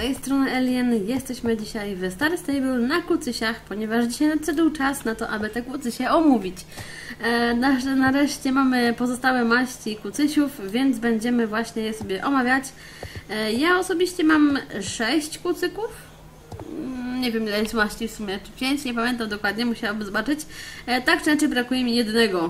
tej strony Alien. Jesteśmy dzisiaj w Star Stable na kucysiach, ponieważ dzisiaj nadszedł czas na to, aby te kucysie omówić. Nareszcie mamy pozostałe maści kucysiów, więc będziemy właśnie je sobie omawiać. Ja osobiście mam 6 kucyków. Nie wiem, ile jest maści w sumie, czy 5, nie pamiętam dokładnie, musiałabym zobaczyć. Tak czy inaczej brakuje mi jednego.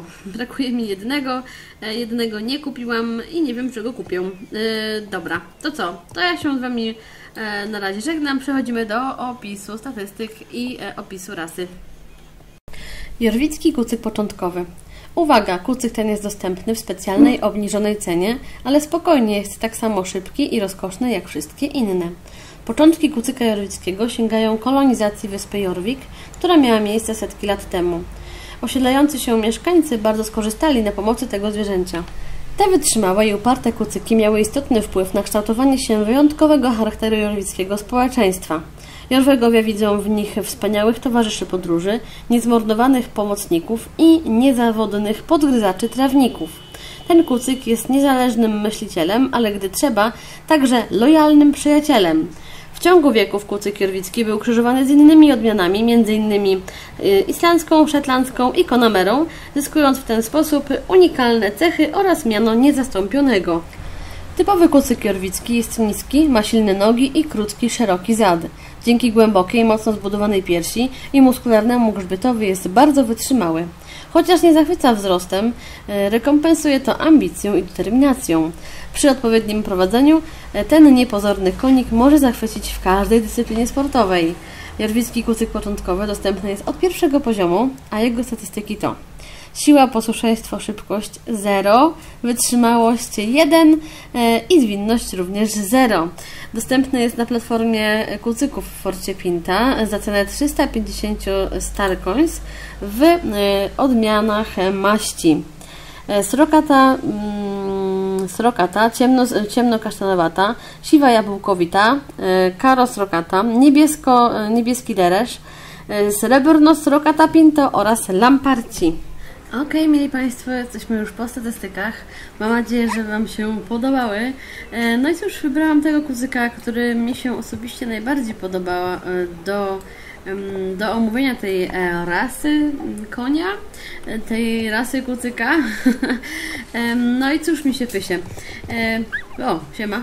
Jednego nie kupiłam i nie wiem, czego kupię. Dobra, to co? To ja się z Wami na razie żegnam. Przechodzimy do opisu statystyk i opisu rasy. Jorwicki kucyk początkowy. Uwaga, kucyk ten jest dostępny w specjalnej, obniżonej cenie, ale spokojnie, jest tak samo szybki i rozkoszny jak wszystkie inne. Początki kucyka jorwickiego sięgają kolonizacji wyspy Jorvik, która miała miejsce setki lat temu. Osiedlający się mieszkańcy bardzo skorzystali na pomocy tego zwierzęcia. Te wytrzymałe i uparte kucyki miały istotny wpływ na kształtowanie się wyjątkowego charakteru jorwickiego społeczeństwa. Jorwegowie widzą w nich wspaniałych towarzyszy podróży, niezmordowanych pomocników i niezawodnych podgryzaczy trawników. Ten kucyk jest niezależnym myślicielem, ale gdy trzeba, także lojalnym przyjacielem. W ciągu wieków kucyk jorwicki był krzyżowany z innymi odmianami, m.in. islandzką, szetlandzką i konamerą, zyskując w ten sposób unikalne cechy oraz miano niezastąpionego. Typowy kucyk jorwicki jest niski, ma silne nogi i krótki, szeroki zad. Dzięki głębokiej, mocno zbudowanej piersi i muskularnemu grzbietowi jest bardzo wytrzymały. Chociaż nie zachwyca wzrostem, rekompensuje to ambicją i determinacją. Przy odpowiednim prowadzeniu ten niepozorny konik może zachwycić w każdej dyscyplinie sportowej. Jorwicki kucyk początkowy dostępny jest od pierwszego poziomu, a jego statystyki to: siła, posłuszeństwo, szybkość 0, wytrzymałość 1 i zwinność również 0. Dostępny jest na platformie kucyków w Forcie Pinta za cenę 350 Starcoins w odmianach maści. Srokata, ciemno-kasztanowata, siwa jabłkowita, karo srokata, niebieski deresz, srebrno srokata pinto oraz lamparci. Ok, mieli Państwo, jesteśmy już po statystykach. Mam nadzieję, że Wam się podobały. No i cóż, wybrałam tego kucyka, który mi się osobiście najbardziej podobała do omówienia tej rasy konia, tej rasy kucyka. No i cóż mi się pysie. O, siema.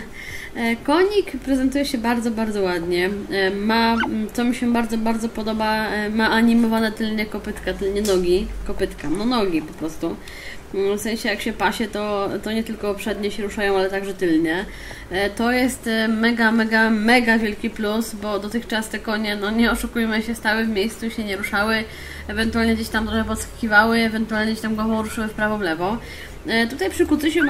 Konik prezentuje się bardzo, bardzo ładnie. Ma, co mi się bardzo, bardzo podoba, ma animowane tylnie kopytka, tylnie nogi. Kopytka, no nogi po prostu. W sensie jak się pasie, to nie tylko przednie się ruszają, ale także tylnie. To jest mega, mega, mega wielki plus, bo dotychczas te konie, no nie oszukujmy się, stały w miejscu i się nie ruszały. Ewentualnie gdzieś tam trochę podskakiwały, ewentualnie gdzieś tam głową ruszyły w prawo, w lewo. Tutaj przy kucysiu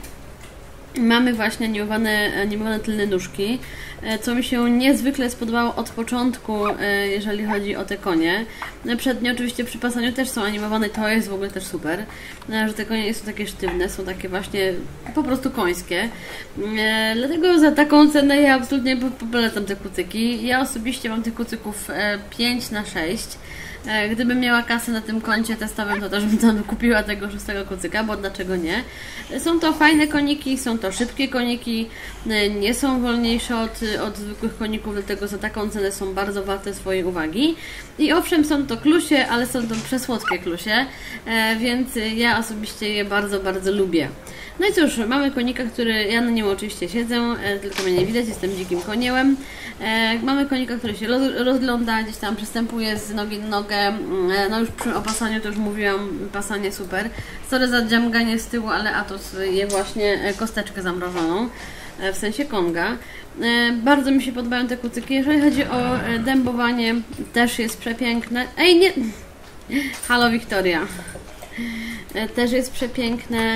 mamy właśnie animowane tylne nóżki, co mi się niezwykle spodobało od początku, jeżeli chodzi o te konie. Przednie oczywiście przy pasaniu też są animowane, to jest w ogóle też super, że te konie nie są takie sztywne, są takie właśnie po prostu końskie. Dlatego za taką cenę ja absolutnie polecam te kucyki. Ja osobiście mam tych kucyków 5/6. Gdybym miała kasę na tym koncie testowym, to też bym tam kupiła tego 6 kucyka, bo dlaczego nie? Są to fajne koniki, są to szybkie koniki, nie są wolniejsze od zwykłych koników, dlatego za taką cenę są bardzo warte swojej uwagi. I owszem, są to klusie, ale są to przesłodkie klusie, więc ja osobiście je bardzo, bardzo lubię. No i cóż, mamy konika, ja na nim oczywiście siedzę, tylko mnie nie widać, jestem dzikim koniełem. Mamy konika, który się rozgląda, gdzieś tam przystępuje z nogi na nogę. No już przy opasaniu to już mówiłam, pasanie super. Sorry za dziamganie z tyłu, ale Atos je właśnie kosteczkę zamrożoną, w sensie konga. Bardzo mi się podobają te kucyki. Jeżeli chodzi o dębowanie, też jest przepiękne. Ej, nie! Halo, Wiktoria. Też jest przepiękne.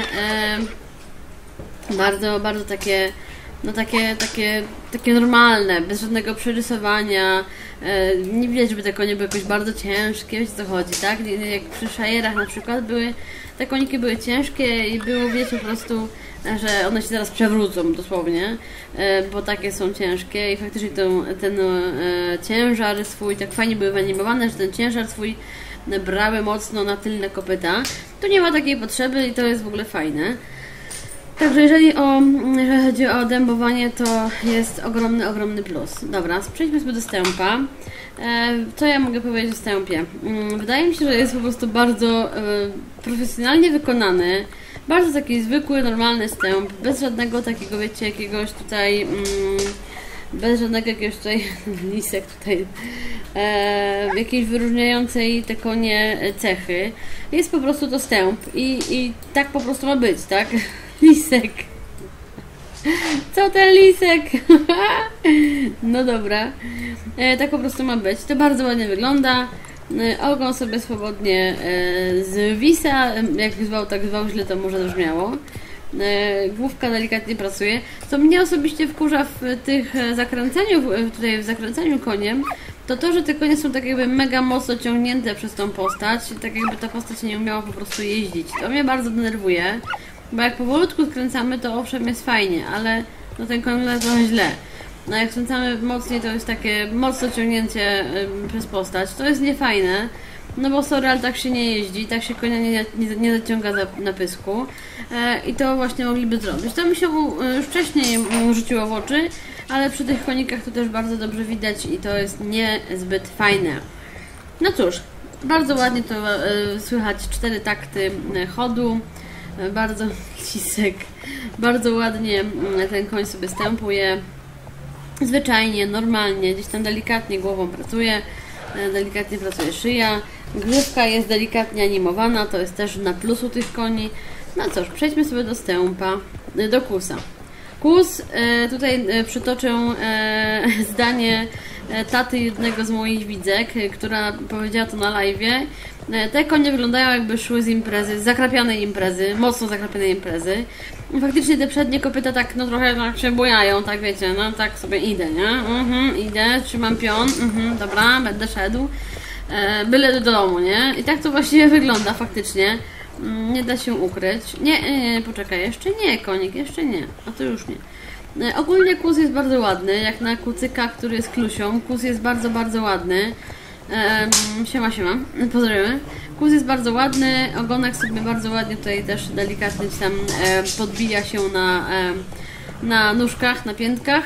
Bardzo, bardzo takie, no takie normalne, bez żadnego przerysowania. Nie widać, żeby te konie były jakoś bardzo ciężkie, wiecie o co chodzi, tak? Jak przy szajerach na przykład te koniki były ciężkie i było, wiecie, po prostu, że one się zaraz przewrócą dosłownie, bo takie są ciężkie i faktycznie ten ciężar swój tak fajnie były wyanimowane, że ten ciężar swój brały mocno na tylne kopyta. Tu nie ma takiej potrzeby i to jest w ogóle fajne. Także jeżeli chodzi o dębowanie, to jest ogromny plus. Dobra, przejdźmy sobie do stępa. Co ja mogę powiedzieć o stępie? Wydaje mi się, że jest po prostu bardzo profesjonalnie wykonany. Bardzo taki zwykły, normalny stęp, bez żadnego takiego, wiecie, jakiegoś tutaj... bez żadnego jakiegoś tutaj lisek tutaj jakiejś wyróżniającej te konie cechy. Jest po prostu to stęp i tak po prostu ma być, tak? Lisek. Co ten lisek? No dobra. Tak po prostu ma być. To bardzo ładnie wygląda. Ogon sobie swobodnie zwisa. Jak zwał, tak zwał, źle to może brzmiało. Główka delikatnie pracuje. Co mnie osobiście wkurza w tych zakręcaniu, tutaj w zakręcaniu koniem, to, że te konie są tak jakby mega mocno ciągnięte przez tą postać. Tak jakby ta postać nie umiała po prostu jeździć. To mnie bardzo denerwuje. Bo jak powolutku skręcamy, to owszem jest fajnie, ale no ten koń wygląda trochę źle. No jak skręcamy mocniej, to jest takie mocno ciągnięcie przez postać. To jest niefajne, no bo sorry, ale tak się nie jeździ, tak się konia nie zaciąga na pysku. I to właśnie mogliby zrobić. To mi się już wcześniej rzuciło w oczy, ale przy tych konikach to też bardzo dobrze widać i to jest niezbyt fajne. No cóż, bardzo ładnie to słychać 4 takty chodu. Bardzo lisek, bardzo ładnie ten koń sobie stępuje, zwyczajnie, normalnie, gdzieś tam delikatnie głową pracuje, delikatnie pracuje szyja, grzywka jest delikatnie animowana, to jest też na plusu tych koni. No cóż, przejdźmy sobie do stępa, do kusa. Kus, tutaj przytoczę zdanie taty jednego z moich widzek, która powiedziała to na live'ie. Te konie wyglądają jakby szły z imprezy, z zakrapianej imprezy, mocno zakrapianej imprezy. Faktycznie te przednie kopyta tak, no trochę tak się bujają, tak wiecie, no tak sobie idę, nie? Idę, trzymam pion, dobra, będę szedł, byle do domu, nie? I tak to właściwie wygląda faktycznie. Nie da się ukryć. Nie, poczekaj, jeszcze nie, konik, jeszcze nie, a to już nie. Ogólnie kus jest bardzo ładny, jak na kucyka, który jest klusią. Kus jest bardzo ładny. Siema, pozdrawiamy. Kus jest bardzo ładny, ogonek sobie bardzo ładnie tutaj też delikatnie tam podbija się na nóżkach, na piętkach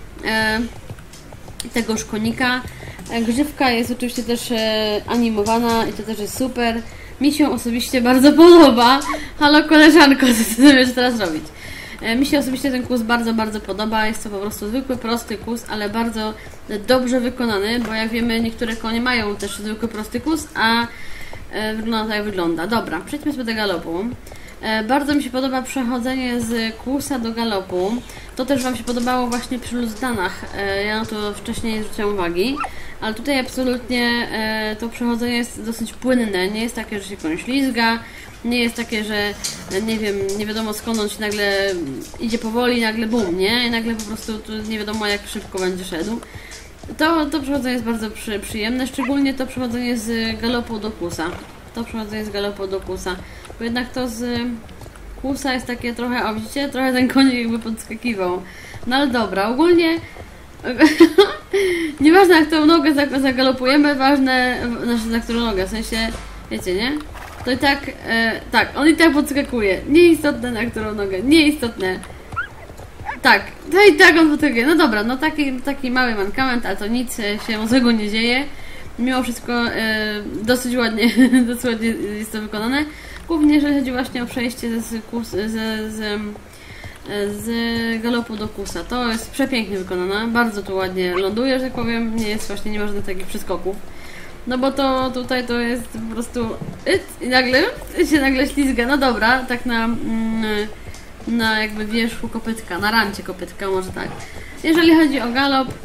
tegoż konika. Grzywka jest oczywiście też animowana i to też jest super. Mi się osobiście bardzo podoba. Halo koleżanko, co ty będziesz teraz robić? Mi się osobiście ten kus bardzo podoba. Jest to po prostu zwykły, prosty kus, ale bardzo dobrze wykonany, bo jak wiemy, niektóre konie mają też zwykły, prosty kus, a wygląda tak jak wygląda. Dobra, przejdźmy sobie do galopu. Bardzo mi się podoba przechodzenie z kusa do galopu. To też Wam się podobało właśnie przy luzdanach. Ja na to wcześniej zwróciłam uwagi. Ale tutaj absolutnie to przechodzenie jest dosyć płynne. Nie jest takie, że się koń ślizga. Nie jest takie, że nie wiem, nie wiadomo skąd on się nagle idzie powoli, nagle bum, nie? I nagle po prostu nie wiadomo jak szybko będzie szedł. To przechodzenie jest bardzo przyjemne, szczególnie to przechodzenie z galopu do kusa. To przechodzenie z galopu do kusa. Bo jednak to z kusa jest takie trochę, o widzicie, trochę ten konik jakby podskakiwał. No ale dobra, ogólnie nieważne jak tą nogę zagalopujemy, ważne, znaczy na którą nogę, w sensie, wiecie, nie? To i tak, tak, on i tak podskakuje. Nieistotne na którą nogę, nieistotne. Tak, to i tak on podskakuje. No dobra, no taki mały mankament, ale to nic się złego nie dzieje. Mimo wszystko dosyć ładnie jest to wykonane. Głównie jeżeli chodzi właśnie o przejście z galopu do kusa. To jest przepięknie wykonane, bardzo tu ładnie ląduje, że tak powiem, nie ma żadnych takich przeskoków. No bo to tutaj to jest po prostu i nagle się ślizga. No dobra, tak na jakby wierzchu kopytka, na rancie kopytka, może tak. Jeżeli chodzi o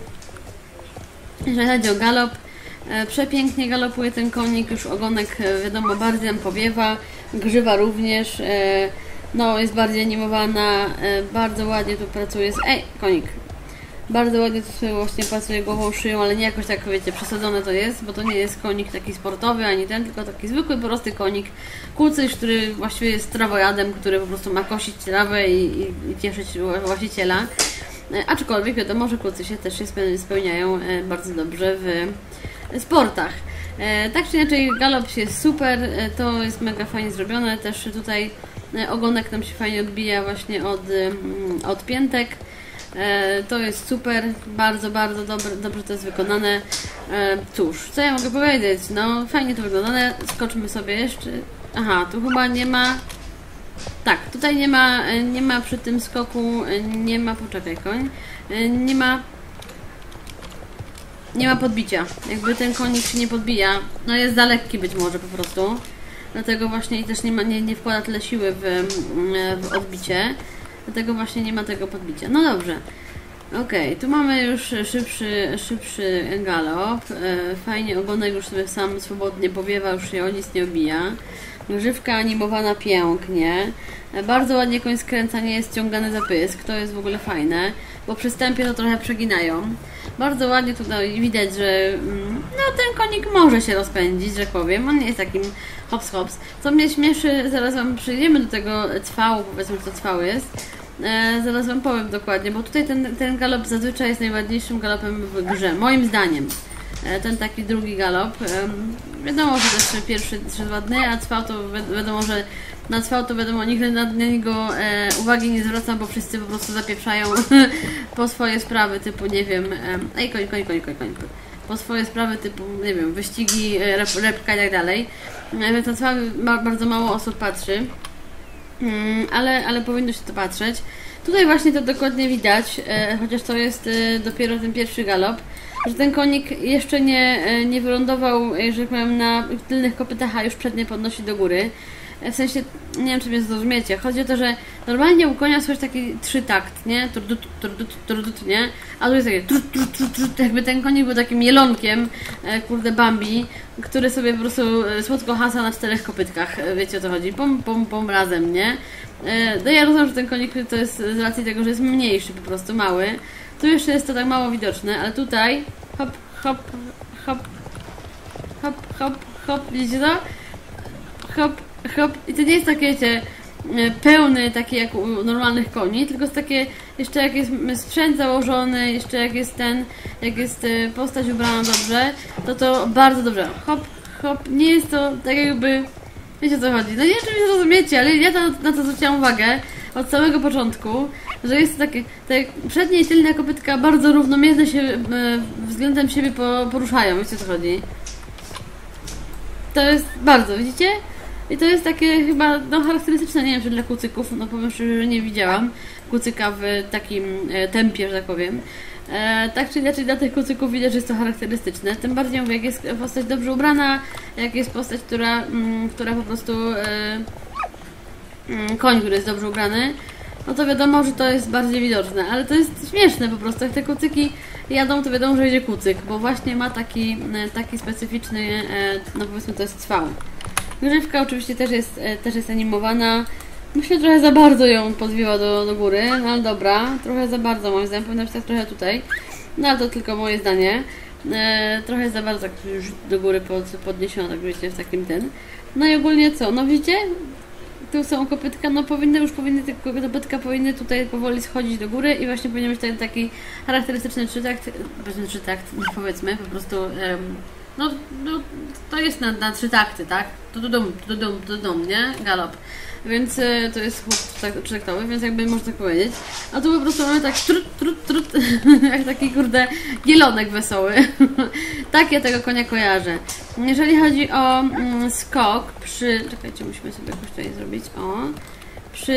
galop, przepięknie galopuje ten konik, już ogonek wiadomo bardziej nam powiewa, grzywa również, no jest bardziej animowana, bardzo ładnie tu pracuje konik. Bardzo ładnie tu sobie właśnie pracuje głową, szyją, ale nie jakoś tak, wiecie, przesadzone to jest, bo to nie jest konik taki sportowy, ani ten, tylko taki zwykły, prosty konik. Kucyś, który właściwie jest trawojadem, który po prostu ma kosić trawę i cieszyć właściciela. Aczkolwiek wiadomo, że kucysie też się spełniają bardzo dobrze w sportach. Tak czy inaczej galop jest super, to jest mega fajnie zrobione, też tutaj Ogonek nam się fajnie odbija właśnie od piętek. To jest super, bardzo, bardzo dobrze to jest wykonane. Cóż, co ja mogę powiedzieć? No, fajnie to wykonane. Skoczmy sobie jeszcze. Aha, tu chyba nie ma... Tak, tutaj nie ma przy tym skoku, nie ma... Poczekaj, koń. Nie ma podbicia. Jakby ten konik się nie podbija. No jest za lekki być może po prostu. Dlatego właśnie i też nie wkłada tyle siły w odbicie. Dlatego właśnie nie ma tego podbicia. No dobrze. Okej, tu mamy już szybszy galop. Fajnie ogonek już sobie sam swobodnie powiewa, już się o nic nie obija. Grzywka animowana pięknie. Bardzo ładnie koń skręca, nie jest ciągany za pysk. To jest w ogóle fajne, bo przy stępie to trochę przeginają. Bardzo ładnie tutaj widać, że no, ten konik może się rozpędzić, że powiem. On nie jest takim hops. Co mnie śmieszy, zaraz wam przyjdziemy do tego cwału, powiedzmy, co cwał jest. Zaraz wam powiem dokładnie, bo tutaj ten galop zazwyczaj jest najładniejszym galopem w grze, moim zdaniem. Ten taki drugi galop. Wiadomo, że też pierwszy szedł ładny, a cwał to wiadomo, że na cwał to wiadomo, nigdy na niego uwagi nie zwracam, bo wszyscy po prostu zapieprzają po swoje sprawy typu, nie wiem, koń. Po swoje sprawy typu, nie wiem, wyścigi, repka i tak dalej. Więc na cwał bardzo mało osób patrzy. Ale powinno się to patrzeć. Tutaj właśnie to dokładnie widać, chociaż to jest dopiero ten pierwszy galop, że ten konik jeszcze nie wylądował, jeżeli powiem, na tylnych kopytach, a już przednie podnosi do góry. W sensie, nie wiem, czy mnie zrozumiecie. Chodzi o to, że normalnie u konia słychać taki trzy-takt, nie? Turdut, nie? A tu jest takie trut, jakby ten konik był takim jelonkiem, kurde Bambi, który sobie po prostu słodko hasa na czterech kopytkach. Wiecie o co chodzi? Pom razem, nie? No ja rozumiem, że ten konik to jest z racji tego, że jest mniejszy, po prostu mały. Tu jeszcze jest to tak mało widoczne, ale tutaj hop, widzicie to? Hop. I to nie jest takie, wiecie, pełny, taki jak u normalnych koni, tylko jest takie, jeszcze jak jest sprzęt założony, jeszcze jak jest postać ubrana dobrze, to bardzo dobrze. Hop, nie jest to tak jakby, wiecie o co chodzi. No nie wiem, czy mnie zrozumiecie, ale ja na to zwróciłam uwagę od samego początku, że jest takie, te przednie i tylne kopytka bardzo równomiernie się względem siebie poruszają, wiecie o co chodzi. To jest bardzo, widzicie? I to jest takie chyba charakterystyczne, nie wiem, czy dla kucyków, no powiem szczerze, że nie widziałam kucyka w takim tempie, że tak powiem. Tak czy inaczej dla tych kucyków widać, że jest to charakterystyczne. Tym bardziej mówię, jak jest postać dobrze ubrana, jak jest postać, która po prostu koń, który jest dobrze ubrany, no to wiadomo, że to jest bardziej widoczne, ale to jest śmieszne po prostu, jak te kucyki jadą, to wiadomo, że będzie kucyk, bo właśnie ma taki specyficzny, no powiedzmy, to jest cwał. Grzywka oczywiście też jest animowana. Myślę, że trochę za bardzo ją podbiła do góry, no ale dobra, trochę za bardzo moim zdaniem, powinna być tak trochę tutaj. No ale to tylko moje zdanie. Trochę za bardzo już do góry podniesiona, tak wiecie, w takim ten. No i ogólnie co? No widzicie? Tu są kopytka, no te kopytka powinny tutaj powoli schodzić do góry i właśnie powinien być ten taki charakterystyczny trzytakt, powiedzmy, po prostu, no to jest na trzy takty, tak? Dum, nie? Galop. Więc to jest chłop trzytaktowy, więc jakby można tak powiedzieć. A tu po prostu mamy tak trut, jak taki kurde gielonek wesoły. Tak ja tego konia kojarzę. Jeżeli chodzi o skok czekajcie, musimy sobie jakoś tutaj zrobić, przy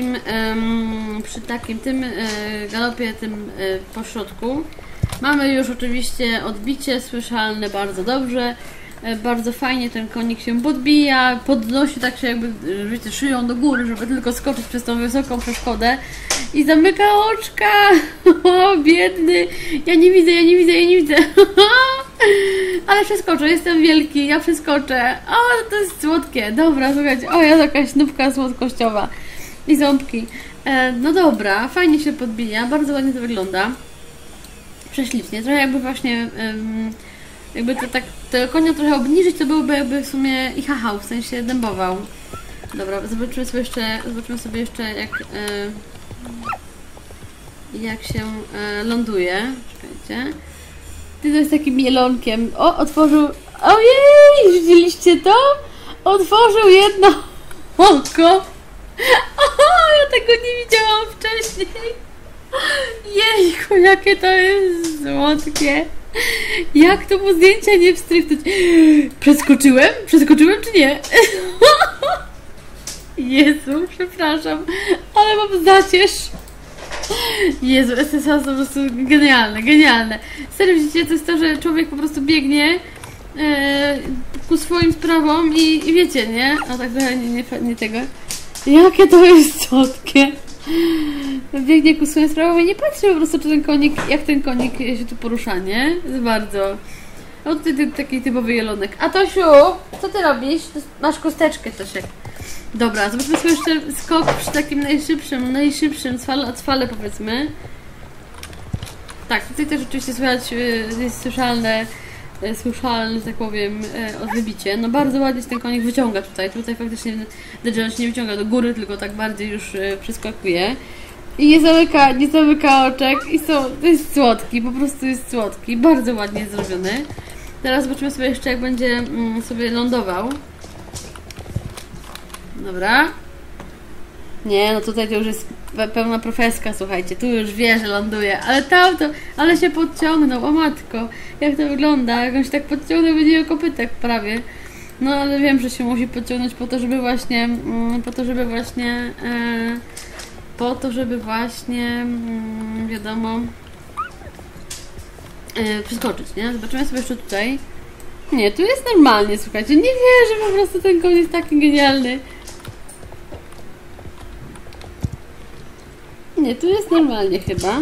takim tym galopie, tym po środku, mamy już oczywiście odbicie słyszalne bardzo dobrze. Bardzo fajnie ten konik się podbija, podnosi tak się jakby, wiecie, szyją do góry, żeby tylko skoczyć przez tą wysoką przeszkodę i zamyka oczka. O, biedny, ja nie widzę. Ale przeskoczę, jestem wielki, ja przeskoczę. O, to jest słodkie, dobra, słuchajcie, o, ja jakaś nóbka słodkościowa i ząbki. No dobra, fajnie się podbija, bardzo ładnie to wygląda. Prześlicznie, trochę jakby właśnie... jakby to tak, tego konia trochę obniżyć, to byłby jakby w sumie i hachał, w sensie dębował. Dobra, zobaczymy sobie jeszcze jak się ląduje. Czekajcie. To jest takim mielonkiem. O, otworzył... Ojej, widzieliście to? Otworzył jedno oko. O, ja tego nie widziałam wcześniej. Jejku, jakie to jest słodkie. Jak to mu zdjęcia nie wstrychnąć? Przeskoczyłem? Przeskoczyłem czy nie? Jezu, przepraszam, ale mam zacierz. Jezu, SSA są po prostu genialne, genialne. Serio, widzicie, to jest to, że człowiek po prostu biegnie ku swoim sprawom i wiecie, nie? A tak nie tego. Jakie to jest słodkie. Biegnie ku swoim sprawom i nie patrzy po prostu, czy ten konik, jak ten konik się tu porusza, nie? Jest bardzo. O, ty taki typowy jelonek. A Tosiu, co ty robisz? Masz kosteczkę, Tosiek. Dobra, zobaczmy sobie jeszcze skok przy takim najszybszym cwale powiedzmy. Tak, tutaj też oczywiście słychać, jest słyszalne, że tak powiem, wybicie. No bardzo ładnie się ten konik wyciąga tutaj. Tutaj faktycznie on się nie wyciąga do góry, tylko tak bardziej już przeskakuje. I nie zamyka oczek i to jest słodki, po prostu jest słodki. Bardzo ładnie jest zrobiony. Teraz zobaczymy sobie jeszcze, jak będzie sobie lądował. Dobra. Nie, no tutaj to już jest pełna profeska, słuchajcie. Tu już wie, że ląduje. Ale tamto, ale się podciągnął, o matko. Jak to wygląda? Jak on się tak podciągnął, będzie o kopytek prawie. No ale wiem, że się musi podciągnąć po to, żeby właśnie wiadomo, przeskoczyć, nie? Zobaczymy sobie jeszcze tutaj. Nie, tu jest normalnie, słuchajcie. Nie wierzę, po prostu ten koń jest taki genialny. Nie, tu jest normalnie chyba.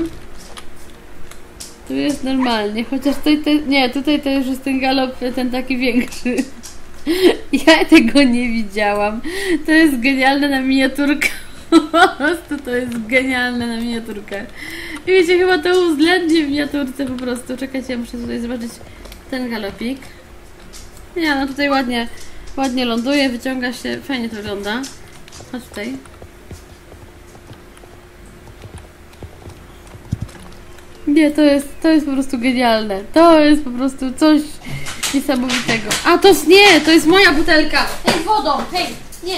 Tu jest normalnie, chociaż tutaj to już jest ten galop, ten taki większy. Ja tego nie widziałam. To jest genialne na miniaturkę. Po prostu to jest genialne na miniaturkę. I wiecie, chyba to uwzględnię w miniaturce po prostu. Czekajcie, ja muszę tutaj zobaczyć ten galopik. Nie, no tutaj ładnie ląduje, wyciąga się, fajnie to wygląda. Chodź tutaj. Nie, to jest po prostu genialne. To jest po prostu coś niesamowitego. A to nie, to jest moja butelka. Hej, wodą, hej, nie,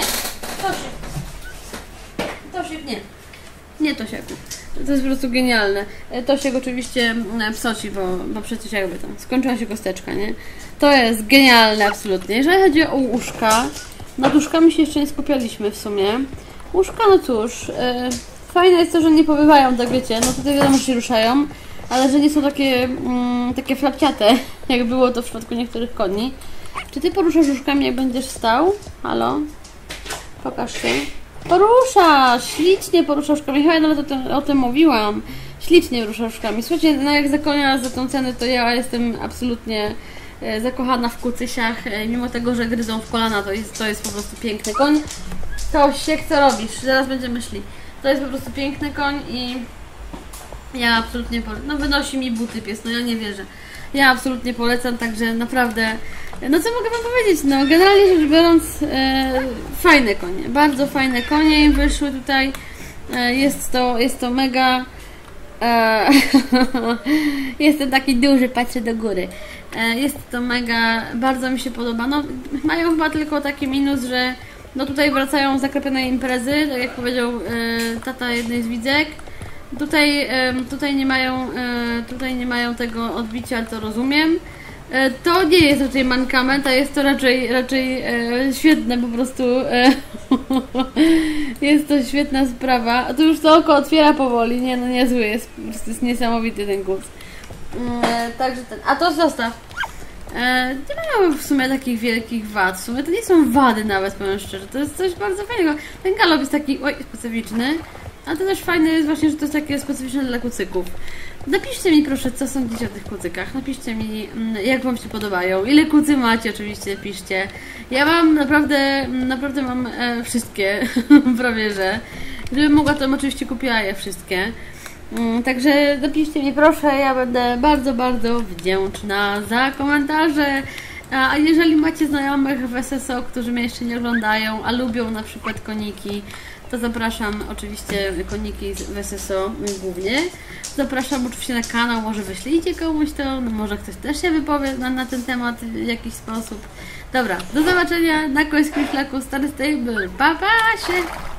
Tosiek, nie. Nie, Tosiaku. To jest po prostu genialne. Tosiek oczywiście psoci, bo przecież jakby tam skończyła się kosteczka, nie? To jest genialne absolutnie. Jeżeli chodzi o uszka, nad uszkami się jeszcze nie skupialiśmy w sumie. Uszka, no cóż, fajne jest to, że nie pobywają, tak wiecie, no tutaj wiadomo, że się ruszają, ale że nie są takie flapciate, jak było to w przypadku niektórych koni. Czy ty poruszasz uszkami, jak będziesz stał? Halo? Pokaż się. Poruszasz! Ślicznie poruszasz uszkami. Chyba ja nawet o tym mówiłam. Ślicznie ruszasz uszkami. Słuchajcie, no jak za konia, za tą cenę, to ja jestem absolutnie zakochana w kucysiach. Mimo tego, że gryzą w kolana, to jest po prostu piękny koń. Tosiek, co robisz? Zaraz będziemy szli. To jest po prostu piękny koń i ja absolutnie no wynosi mi buty pies, no ja nie wierzę. Ja absolutnie polecam, także naprawdę, no co mogę wam powiedzieć, no generalnie rzecz biorąc, fajne konie, bardzo fajne konie im wyszły tutaj, jest to mega, jestem taki duży, patrzę do góry, jest to mega, bardzo mi się podoba, no mają chyba tylko taki minus, że no tutaj wracają zaklepione imprezy, tak jak powiedział tata jednej z widzek. Tutaj nie mają tego odbicia, to rozumiem. To nie jest raczej mankament, a jest to raczej świetne po prostu. Jest to świetna sprawa. A tu już to oko otwiera powoli, nie no niezły jest, po prostu jest niesamowity ten głos. Także a to zostaw. Nie mają w sumie takich wielkich wad, w sumie to nie są wady nawet, powiem szczerze, to jest coś bardzo fajnego. Ten galop jest taki, specyficzny, a to też fajne jest właśnie, że to jest takie specyficzne dla kucyków. Napiszcie mi proszę, co sądzicie o tych kucykach, napiszcie mi, jak wam się podobają, ile kucy macie, oczywiście piszcie. Ja mam naprawdę mam wszystkie, prawie że. Gdybym mogła, to bym oczywiście kupiła je wszystkie. Także napiszcie mi proszę, ja będę bardzo, bardzo wdzięczna za komentarze. A jeżeli macie znajomych w SSO, którzy mnie jeszcze nie oglądają, a lubią na przykład koniki, to zapraszam oczywiście koniki w SSO głównie. Zapraszam oczywiście na kanał, może wyślijcie komuś to, no może ktoś też się wypowie na ten temat w jakiś sposób. Dobra, do zobaczenia na końskim szlaku Star Stable. Pa, pa się!